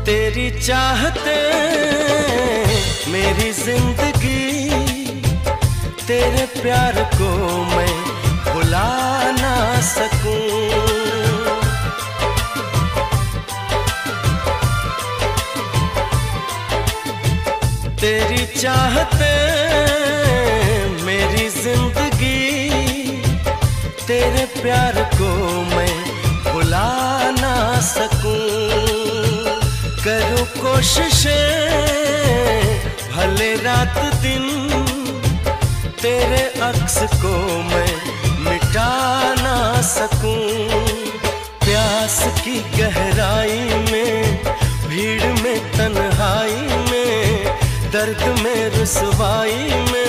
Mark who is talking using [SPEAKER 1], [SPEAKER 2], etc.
[SPEAKER 1] तेरी चाहते मेरी जिंदगी, तेरे प्यार को मैं भुला ना सकूं। तेरी चाहते मेरी जिंदगी, तेरे प्यार को मैं भुला ना सकूं। करूं कोशिशें भले रात दिन, तेरे अक्स को मैं मिटा ना सकूं। प्यास की गहराई में, भीड़ में, तन्हाई में, दर्द में, रुसवाई में